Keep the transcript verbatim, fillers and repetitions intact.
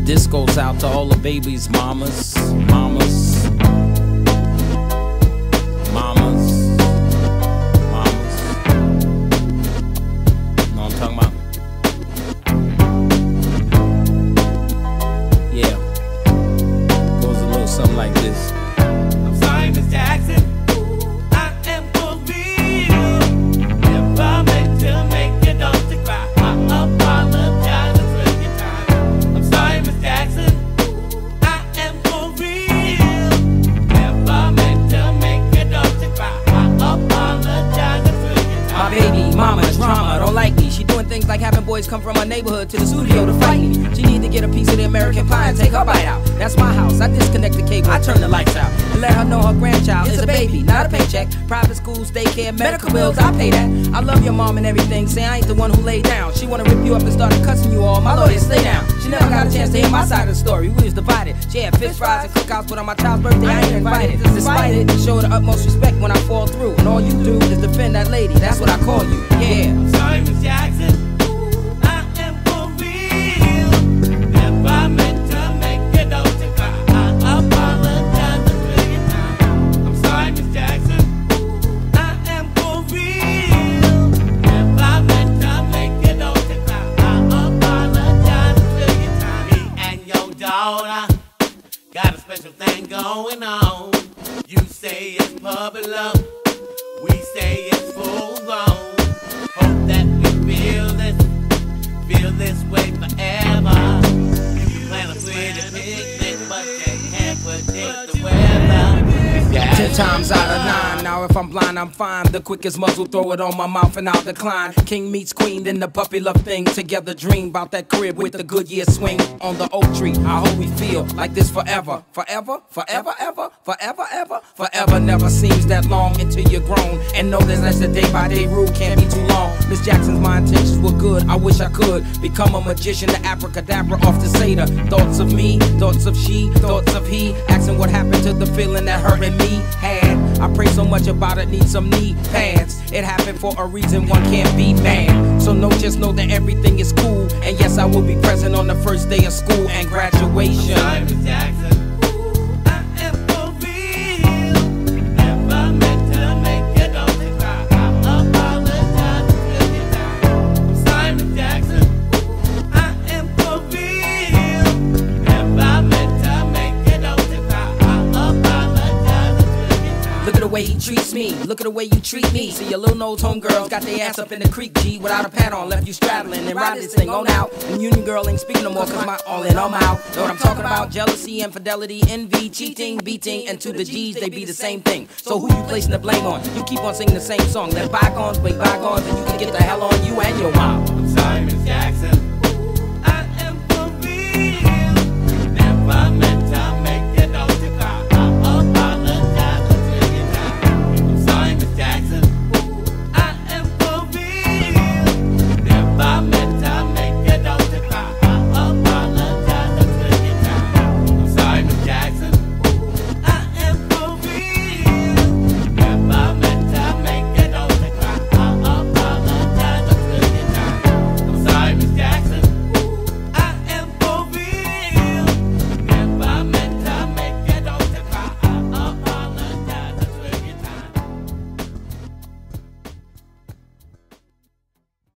This goes out to all the babies, mamas, mamas, mamas, mamas. Know what I'm talking about? Yeah. Goes a little something like this. I'm sorry, Miss Jackson. I am for real. If I meant to make your daughter cry, I apologize a trillion times. I'm sorry, Miss Jackson. I am for real. If I meant to make your daughter cry, I apologize a trillion times. My baby mama drama don't like me. She doing things like having boys come from her neighborhood to the studio to fight me. She need to get a piece of the American pie and take her bite out. That's my house. I disconnect the cable, I turn the lights out, and let her know her grandchild is a baby, not a paycheck. Private schools, daycare, medical bills, I pay that. I love your mom and everything. Say I ain't the one who laid down. She wanna rip you up and start cussing you all. My lawyer, stay down. She never got a chance to hear my side of the story. We was divided. She had fish fries and cookouts, but on my child's birthday I ain't invited. Despite it, show her the utmost respect when I fall through, and all you do is defend that lady. That's what I call you. Yeah. I'm sorry, Miss Jackson. I am for real. If I meant to make your daughter cry, I apologize a trillion times. I'm sorry, Miss Jackson. I am for real. If I meant to make your daughter cry, I apologize a trillion times. Me and your daughter got a special thing going on. You say it's puppy love, we say it's full grown. Hope that we feel this, feel this way forever. You plan a pretty picnic, but you can't predict the weather. Ten times out of nine, now if I'm blind, I'm fine. The quickest muzzle, throw it on my mouth and I'll decline. King meets queen, then the puppy love thing. Together dream about that crib with the Goodyear swing on the oak tree. I hope we feel like this forever. Forever, forever, ever, forever, ever, forever never seems that long until you're grown. And know that that's the day by day rule, can't be too long. Miss Jackson's, my intentions were good, I wish I could become a magician, the abracadabra off the Seder. Thoughts of me, thoughts of she, thoughts of he, asking what happened to the feeling that her and me had. I pray so much about it, need some knee pads. It happened for a reason, one can't be mad. So no, just know that everything is cool. And yes, I will be present on the first day of school and graduation. I'm sorry, Miss Jackson. I am for real. If I meant to make your daughter cry, I apologize a trillion times. I'm sorry, Miss Jackson. I am for real. If I meant to make your daughter cry, I apologize a trillion times. Look at the way he treats me, look at the way you treat me. See your little nose homegirls got their ass up in the creek, G, without a pad on, left you straddling and ride this thing on out. And Union Girl ain't speaking no more, cause my all in, I'm out. Know what I'm talking about? Jealousy, infidelity, envy, cheating, beating, and to the G's they be the same thing. So who you placing the blame on? You keep on singing the same song. Let bygones be bygones and you can get the hell on you and your mom. I'm sorry, Miss